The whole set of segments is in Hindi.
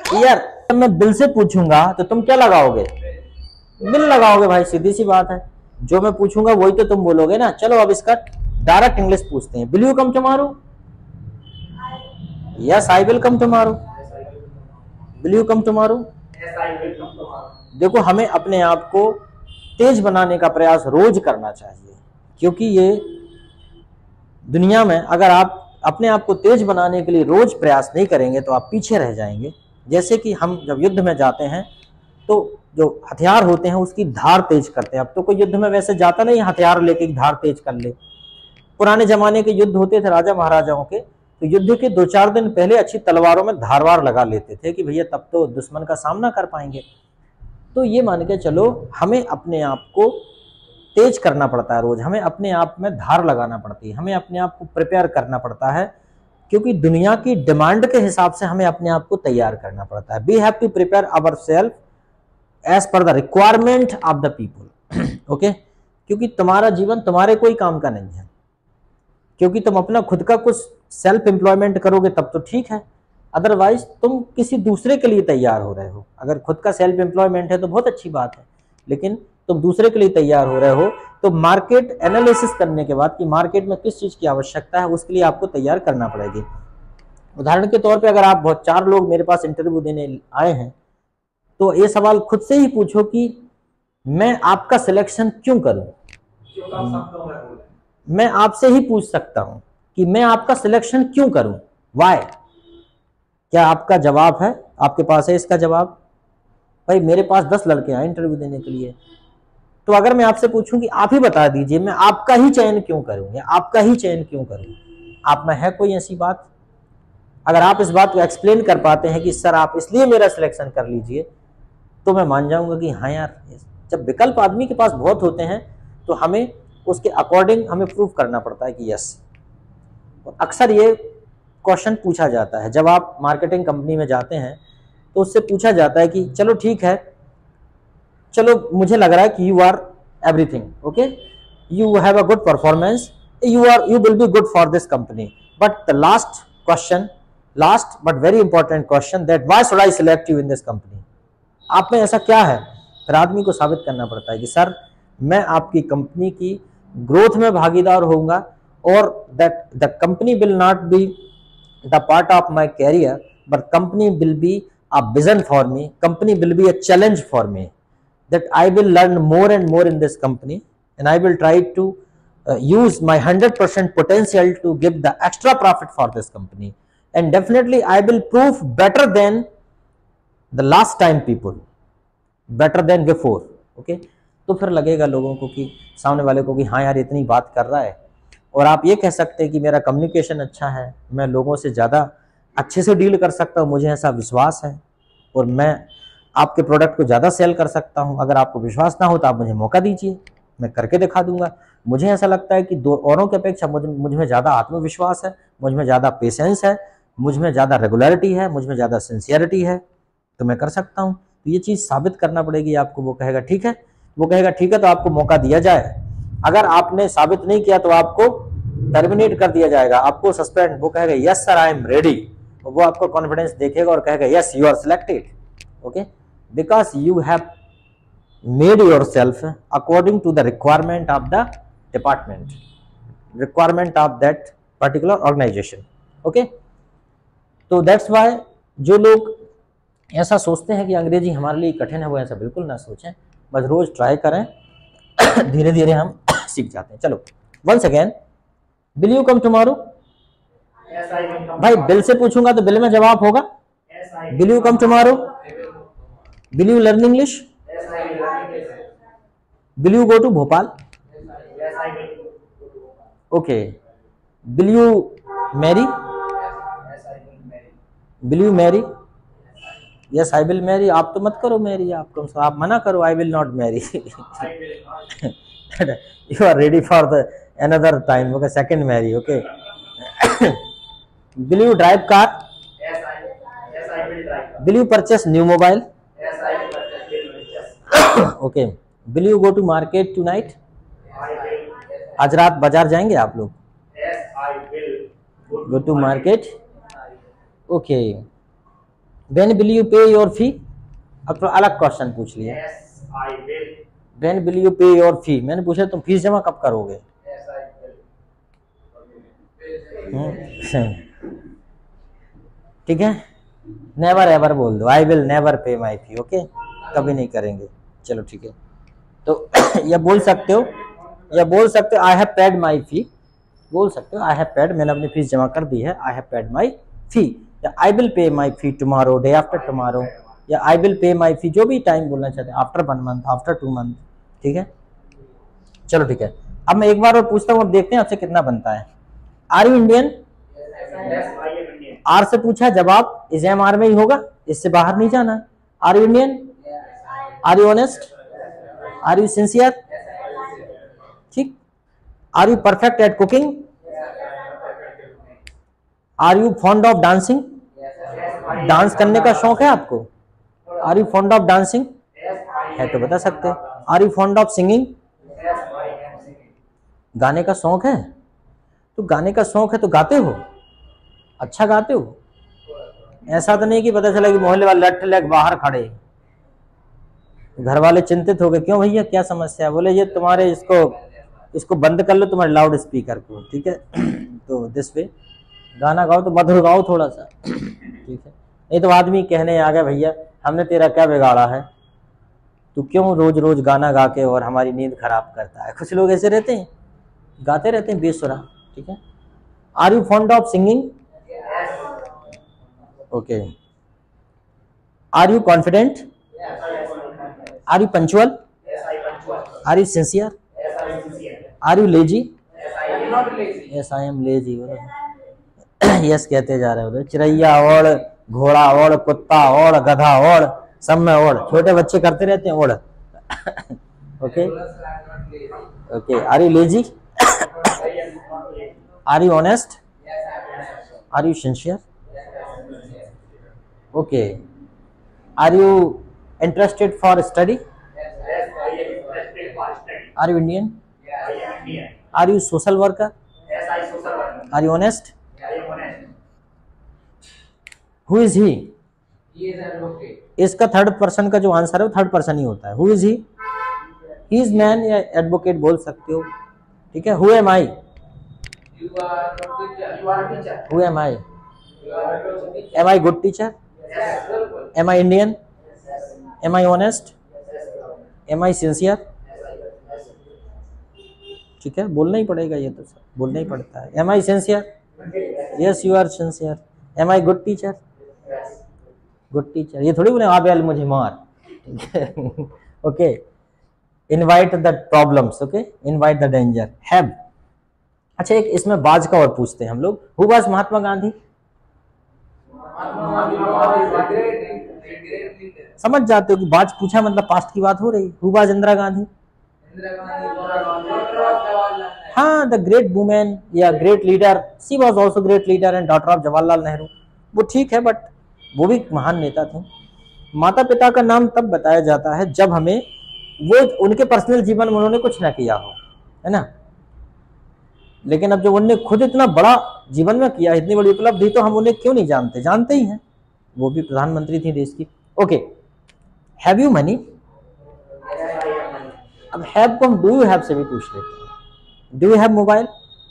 यार जब मैं बिल से पूछूंगा तो तुम क्या लगाओगे? बिल लगाओगे भाई, सीधी सी बात है। जो मैं पूछूंगा वही तो तुम बोलोगे ना। चलो अब इसका डायरेक्ट इंग्लिश पूछते हैं। Will you come tomorrow? Yes I will come tomorrow. Will you come tomorrow? देखो, हमें अपने आप को तेज बनाने का प्रयास रोज करना चाहिए, क्योंकि ये दुनिया में अगर आप अपने आप को तेज बनाने के लिए रोज प्रयास नहीं करेंगे तो आप पीछे रह जाएंगे। जैसे कि हम जब युद्ध में जाते हैं तो जो हथियार होते हैं उसकी धार तेज करते हैं। अब तो कोई युद्ध में वैसे जाता नहीं हथियार लेके धार तेज कर ले। पुराने जमाने के युद्ध होते थे राजा महाराजाओं के, तो युद्ध के 2-4 दिन पहले अच्छी तलवारों में धारवार लगा लेते थे कि भैया तब तो दुश्मन का सामना कर पाएंगे। तो ये मान के चलो, हमें अपने आप को तेज करना पड़ता है रोज, हमें अपने आप में धार लगाना पड़ती है, हमें अपने आप को प्रिपेयर करना पड़ता है, क्योंकि दुनिया की डिमांड के हिसाब से हमें अपने आप को तैयार करना पड़ता है। We have to prepare our self as per the requirement of the people. Okay, क्योंकि तुम्हारा जीवन तुम्हारे कोई काम का नहीं है, क्योंकि तुम अपना खुद का कुछ सेल्फ एम्प्लॉयमेंट करोगे तब तो ठीक है, अदरवाइज तुम किसी दूसरे के लिए तैयार हो रहे हो। अगर खुद का सेल्फ एम्प्लॉयमेंट है तो बहुत अच्छी बात है, लेकिन तुम दूसरे के लिए तैयार हो रहे हो तो मार्केट एनालिसिस करने के बाद कि मार्केट में किस चीज की आवश्यकता है उसके लिए आपको तैयार करना पड़ेगी। उदाहरण के तौर पे अगर आप बहुत 4 लोग मेरे पास इंटरव्यू देने आए हैं तो ये सवाल खुद से ही पूछो कि मैं आपका सिलेक्शन क्यों करूं। मैं आपसे ही पूछ सकता हूं कि मैं आपका सिलेक्शन क्यों करूं, वाई। क्या आपका जवाब है? आपके पास है इसका जवाब? भाई मेरे पास 10 लड़के आए इंटरव्यू देने के लिए, तो अगर मैं आपसे पूछूं कि आप ही बता दीजिए मैं आपका ही चयन क्यों करूं या आपका ही चयन क्यों करूं, आप में है कोई ऐसी बात? अगर आप इस बात को एक्सप्लेन कर पाते हैं कि सर आप इसलिए मेरा सिलेक्शन कर लीजिए, तो मैं मान जाऊंगा कि हाँ यार, जब विकल्प आदमी के पास बहुत होते हैं तो हमें उसके अकॉर्डिंग हमें प्रूव करना पड़ता है कि यस। अक्सर ये क्वेश्चन पूछा जाता है जब आप मार्केटिंग कंपनी में जाते हैं, तो उससे पूछा जाता है कि चलो ठीक है, चलो मुझे लग रहा है कि you are everything, okay, you have a good performance, you will be good for this company, but the last question, last but very important question, that why should I select you in this company. आप में ऐसा क्या है? फिर आदमी को साबित करना पड़ता है कि सर मैं आपकी कंपनी की ग्रोथ में भागीदार होऊंगा, और that the company will not be the part of my career, but company will be a vision for me, company will be a challenge for me, that I will learn more and more in this company, and I will try to use my 100% potential to give the extra profit for this company, and definitely I will prove better than the last time people, better than before, okay। तो फिर लगेगा लोगों को कि सामने वाले को कि हाँ यार इतनी बात कर रहा है, और आप ये कह सकते हैं कि मेरा कम्युनिकेशन अच्छा है, मैं लोगों से ज़्यादा अच्छे से डील कर सकता हूँ, मुझे ऐसा विश्वास है, और मैं आपके प्रोडक्ट को ज़्यादा सेल कर सकता हूँ। अगर आपको विश्वास ना हो तो आप मुझे मौका दीजिए, मैं करके दिखा दूंगा। मुझे ऐसा लगता है कि दो औरों की अपेक्षा मुझ में ज़्यादा आत्मविश्वास है, मुझ में ज़्यादा पेशेंस है, मुझ में ज़्यादा रेगुलरिटी है, मुझ में ज़्यादा सिंसियरिटी है, तो मैं कर सकता हूँ। तो ये चीज़ साबित करना पड़ेगी आपको। वो कहेगा ठीक है, वो कहेगा ठीक है, तो आपको मौका दिया जाए। अगर आपने साबित नहीं किया तो आपको टर्मिनेट कर दिया जाएगा, आपको सस्पेंड। वो कहेगा yes sir I am ready, वो आपको कॉन्फिडेंस देखेगा और कहेगा yes you are selected, okay, because you have made yourself according to the requirement of the department, requirement of that particular organization, okay। तो that's why जो लोग ऐसा सोचते हैं कि अंग्रेजी हमारे लिए कठिन है, वो ऐसा बिल्कुल ना सोचें, बस रोज ट्राई करें, धीरे धीरे हम सीख जाते हैं। चलो once again, will you come tomorrow? भाई बिल से पूछूंगा तो बिल में जवाब होगा will you come tomorrow? will you learn English? Will you go to Bhopal? Yes, I will. Okay. Will you marry? Yes, I will marry. Will you marry? Yes, I will marry. आप तो मत करो marry, आप मना करो, I will not marry. I will not. You are ready for the another time, okay? Second marry, okay? Will you drive car? Yes, I will. Yes, I will drive. Will you purchase new mobile? Yes, I will purchase. Okay. Will you go to market tonight? I will. आज रात बाजार जाएंगे आप लोग? Yes, I will. Go to market? Okay. When will you pay your fee? अब तो अलग क्वेश्चन पूछ लिया। Yes, I will. When will you pay your fee, मैंने पूछा तुम फीस जमा कब करोगे? Yes, I will. ठीक है, नेवर एवर बोल दो, आई विल नेवर पे माई फी। ओके, कभी नहीं करेंगे। चलो ठीक है, तो या बोल सकते हो, या बोल सकते हो आई हैव पेड माई फी, बोल सकते हो आई हैव पेड, मैंने अपनी फीस जमा कर दी है, आई हैव पेड माई फी, या I will pay my fee tomorrow, day after tomorrow, या आई विल पे माई फी, जो भी टाइम बोलना चाहते हैं, आफ्टर 1 मंथ, आफ्टर 2 मंथ। ठीक है, चलो ठीक है। अब मैं एक बार और पूछता हूँ, अब देखते हैं आपसे कितना बनता है। Are you Indian? Yes, I am Indian. Are से पूछा, जवाब इस एम आर में ही होगा, इससे बाहर नहीं जाना। Are you Indian? Are you honest? Are you sincere? ठीक। Are you perfect at cooking? Are you fond of dancing? Dance करने का शौक है आपको? Are you fond of dancing? है तो बता सकते। Are you fond of singing? गाने का शौक है? तो गाने का शौक है तो गाते हो, अच्छा गाते हो। ऐसा तो नहीं कि पता चला कि मोहल्ले वाले लट लग बाहर खड़े, घर वाले चिंतित हो गए, क्यों भैया क्या समस्या है? बोले ये तुम्हारे इसको बंद कर लो तुम्हारे लाउड स्पीकर को। ठीक है, तो दिस वे गाना गाओ तो मधुर गाओ थोड़ा सा। ठीक है, नहीं तो आदमी कहने आ गया भैया हमने तेरा क्या बिगाड़ा है, तू क्यों रोज रोज गाना गा के और हमारी नींद खराब करता है। कुछ लोग ऐसे रहते हैं, गाते रहते हैं बेसुरा। ठीक है, are you fond of singing? Okay. Are you confident? Are you punctual? Are you sincere? Are you lazy? Yes I am lazy. Yes कहते जा रहे हो, चिड़ैया ओढ़, घोड़ा ओढ़, कुत्ता ओढ़, गधा ओढ़, सब में ओढ़, छोटे बच्चे करते रहते हैं ओढ़। Okay okay. Are you lazy? Are you honest? Are you sincere? Okay. Are you interested for study? Are you Indian? Are you social worker? Are you honest? Who is he? इसका थर्ड पर्सन का जो आंसर है वो थर्ड पर्सन ही होता है। Who is he? He is man या एडवोकेट बोल सकते हो। ठीक है, who am I? Who am I? Am I good teacher? Am I Indian? Am I honest? Am I sincere? ठीक है, बोलना ही पड़ेगा, ये तो सब बोलना ही पड़ता है। Am I sincere? Yes you are sincere. Am I good teacher? Good teacher. ये थोड़ी बोले आप यार मुझे मार। ठीक है, okay. Invite the problems, okay, invite the danger, have. अच्छा, एक इसमें बाज का और पूछते हैं हम लोग। Who was Mahatma Gandhi? समझ जाते हो कि बाज पूछा मतलब पास्ट की बात हो रही। Who was Indira Gandhi? हाँ, द ग्रेट वुमेन या great leader, she was also great leader and daughter of Jawaharlal Nehru. वो ठीक है, बट वो भी महान नेता थे। माता पिता का नाम तब बताया जाता है जब हमें वो उनके पर्सनल जीवन में उन्होंने कुछ ना किया हो, है ना। लेकिन अब जब उन्होंने खुद इतना बड़ा जीवन में किया, इतनी बड़ी उपलब्धि, तो हम उन्हें क्यों नहीं जानते? जानते ही हैं, वो भी प्रधानमंत्री थी देश की। ओके। Have you money? अब हैव को हम डू यू हैव से भी पूछ लेते हैं। Do you have mobile?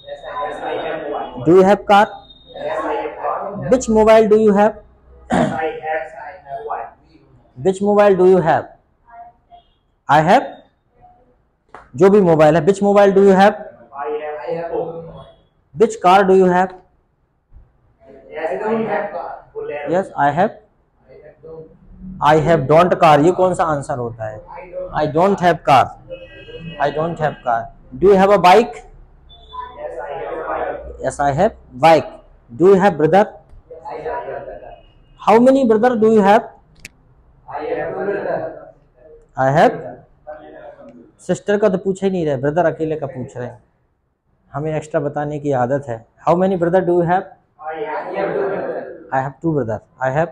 Do you have car? Which mobile do you have? Which mobile do you have? I have, जो भी मोबाइल है। Which mobile do you have? Which car do you have? Yes I have. I have don't car, ये कौन सा आंसर होता है? I don't have car. I don't have car. Do you have a bike? Yes I have bike. Do you have brother? How many brother do you have? I have. Sister का तो पूछ ही नहीं रहे, ब्रदर अकेले का पूछ रहे हैं। हमें एक्स्ट्रा बताने की आदत है। How many brother do you have? I have 2 brother. I have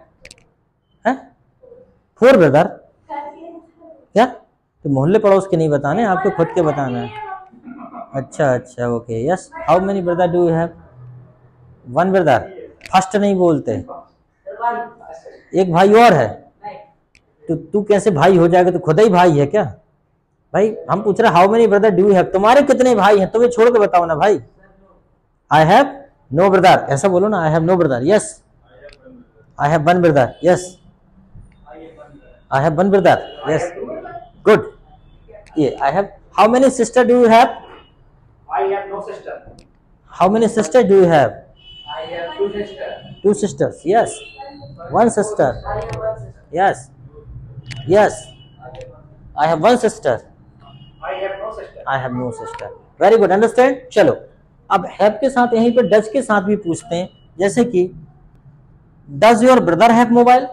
4 brother. क्या? तो मोहल्ले पड़ोस के नहीं बताने, आपको खुद के बताना है। अच्छा अच्छा, okay. Yes. How many brother do you have? 1 brother. First नहीं बोलते, एक भाई और है, तो तू कैसे भाई हो जाएगा? तो खुद ही भाई है क्या भाई? हम पूछ रहे how many brother do you have, तुम्हारे कितने भाई हैं? तुम्हें छोड़ के बताओ ना भाई। आई हैव नो ब्रदर, ऐसा बोलो ना, I have no brother. Yes, I have one brother. Yes, I have one brother. Yes, good. ये I have. How many sister do you have? I have no sister. How many sister do you have? I have two sisters. Two sisters. Yes, one sister. Yes, yes, I have one sister. I have no sister. I have no sister. Very good, understand. चलो, अब हैव के साथ यहीं पे डज के साथ भी पूछते हैं, जैसे कि does your brother have mobile?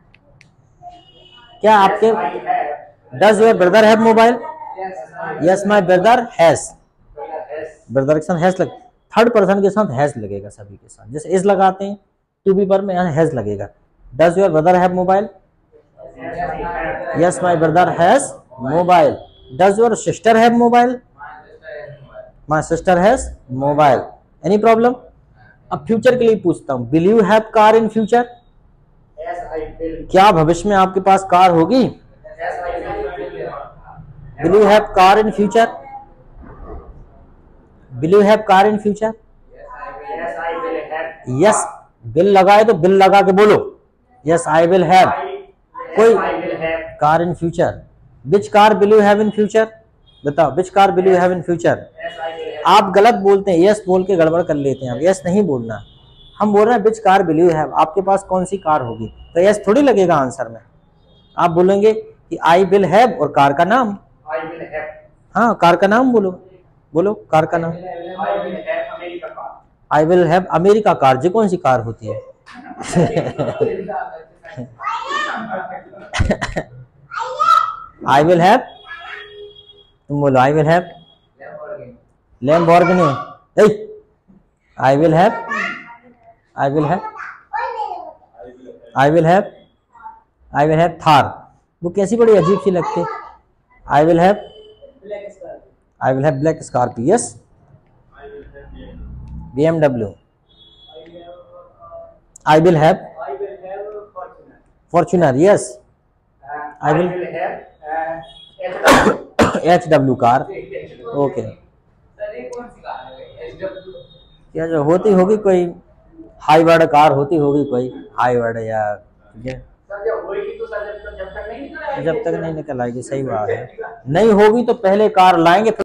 क्या आपके Yes, I have. Does your brother have mobile? Yes, yes my brother has. brother has. Brother के साथ हैज लग, थर्ड पर्सन के साथ हैज लगेगा सभी के साथ, जैसे इज लगाते हैं टू बी पर में यहाँ हैज लगेगा। Does your brother have mobile? Yes, I have. Yes my brother has mobile. Does your sister have mobile? My sister has mobile. Any problem? अब फ्यूचर के लिए पूछता हूँ, will you have car in future? Yes, I will. क्या भविष्य में आपके पास कार होगी? Yes, I will. Will you have car in future? Will you have car in future? Yes, I will have. Yes, bill लगाए तो बिल लगा के बोलो, यस आई विल हैव कोई Yes, I will have. Car in future. Which car will you have in future? बताओ, which car will you have in future? Yes, I will have. आप गलत बोलते हैं, यस बोल के गड़बड़ कर लेते हैं। अब यस नहीं बोलना, हम बोल रहे हैं which car will you have, आपके पास कौन सी कार होगी, तो यस थोड़ी लगेगा आंसर में। आप बोलेंगे कि आई विल हैव और कार का नाम। I will have. हाँ, कार का नाम बोलो, बोलो कार का नाम। I will have America car. I will have America car. जी कौन सी कार होती है? आई विल हैव, तुम बोलो I will have Lamborghini. I will have, I will have, I will have, I will have Thar. वो कैसी बड़ी अजीब सी लगती है। I will have, I will have black Scorpio. Yes, BMW। I will have I will have Fortuner. Fortuner. Yes, I will- will have HW car. Okay, क्या जो होती होगी कोई हाईवर्ड कार होती होगी, कोई हाईवर्ड या ठीक है, सर जब होएगी तो सर जब तक नहीं निकल आएगी। जब तक नहीं निकल आएगी। सही बात है, नहीं होगी तो पहले कार लाएंगे।